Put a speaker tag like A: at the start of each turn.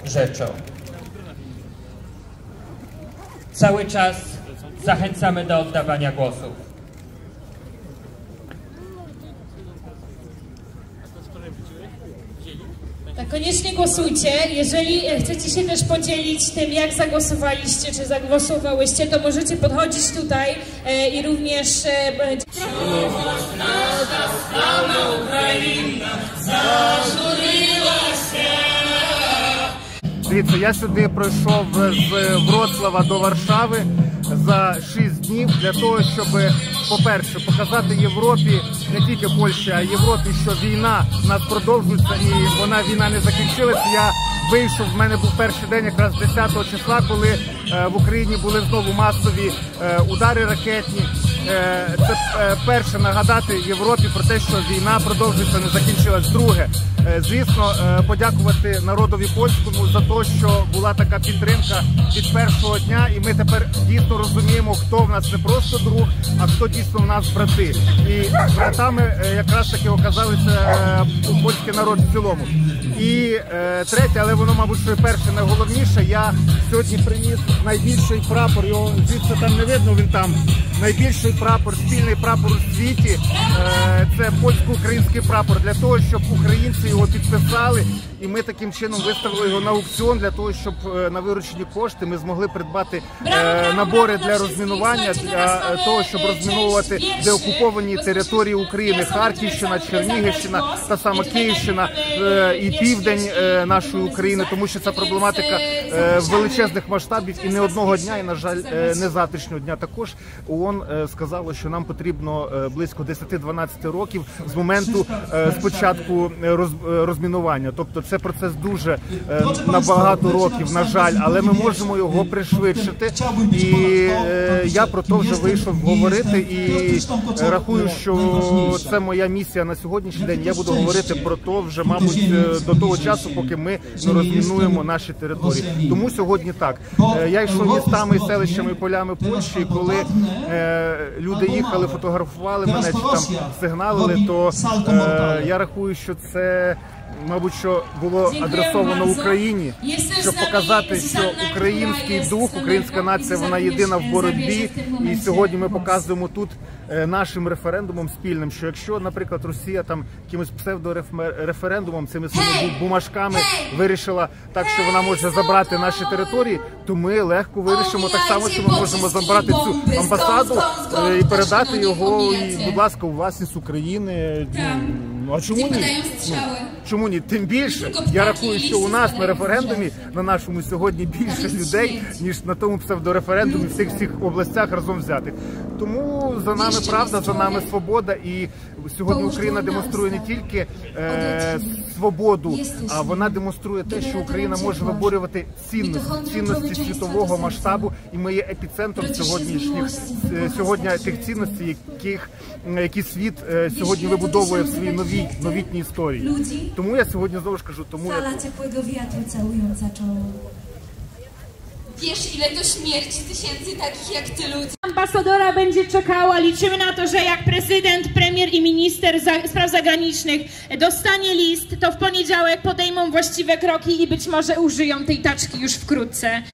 A: rzeczą. Cały czas zachęcamy do oddawania głosów.
B: Tak, koniecznie głosujcie. Jeżeli chcecie się też podzielić tym, jak zagłosowaliście, czy zagłosowałyście, to możecie podchodzić tutaj i również...
C: Дивіться, я сюди пройшов з Вроцлава до Варшави за 6 днів для того, щоб, по-перше, показати Європі, не тільки Польщі, а Європі, що війна в нас продовжується і війна не закінчилася. Я вийшов, в мене був перший день якраз 10 числа, коли в Україні були знову масові удари ракетні. Це перше нагадати Європі про те, що війна продовжується, не закінчилась. Друге, звісно, подякувати народові польському за те, що була така підтримка від першого дня, і ми тепер дійсно розуміємо, хто в нас не просто друг, а хто дійсно в нас брати. І братами якраз таки оказалися польський народ в цілому. І третє, але воно, мабуть, що і перше, найголовніше, я сьогодні приніс найбільший прапор, його звідси там не видно, він там, найбільший прапор, спільний прапор у світі, це польсько-український прапор, для того, щоб українці його підписали, і ми таким чином виставили його на аукціон, для того, щоб на виручені кошти ми змогли придбати набори для розмінування, для того, щоб розміновувати деокуповані території України, Харківщина, Чернігівщина, та сама Київщина і південь нашої України, тому що ця проблематика величезних масштабів і не одного дня, і, на жаль, не завтрашнього дня також. ООН сказало, що нам потрібно близько 10-12 років з моменту спочатку розмінування. Тобто це процес дуже на багато років, на жаль, але ми можемо його пришвидшити. І я про те вже вийшов говорити і рахую, що це моя місія на сьогоднішній день. Я буду говорити про те вже, мабуть, до того часу, поки ми не розмінуємо наші території. Тому сьогодні так. Я йшов містами, і селищами, і полями Польщі, і коли люди їхали, фотографували мене, чи там сигналили, то я рахую, що це, мабуть, що було адресовано Україні, щоб показати, що український дух, українська нація, вона єдина в боротьбі. І сьогодні ми показуємо тут нашим референдумом спільним, що якщо, наприклад, Росія там якимось псевдореферендумом, цими своїми бумажками вирішила так, що вона може забрати наші території, то ми легко вирішимо так само, що ми можемо забрати цю амбасаду і передати його, і, будь ласка, у власність України. А чому ні? Чому ні? Тим більше, я рахую, що у нас на референдумі, на нашому сьогодні, більше людей, ніж на тому псевдореферендумі в всіх областях разом взятих. Тому за нами правда, за нами свобода, і сьогодні Україна демонструє не тільки свободу, а вона демонструє те, що Україна може виборювати цінності світового масштабу, і ми є епіцентром сьогодні тих цінностей, які світ сьогодні вибудовує в своїй новітній історії. Тому я сьогодні знову ж кажу, тому я тут.
D: Wiesz, ile to śmierci tysięcy takich jak ty ludzi.
B: Ambasadora będzie czekała. Liczymy na to, że jak prezydent, premier i minister spraw zagranicznych dostanie list, to w poniedziałek podejmą właściwe kroki i być może użyją tej taczki już wkrótce.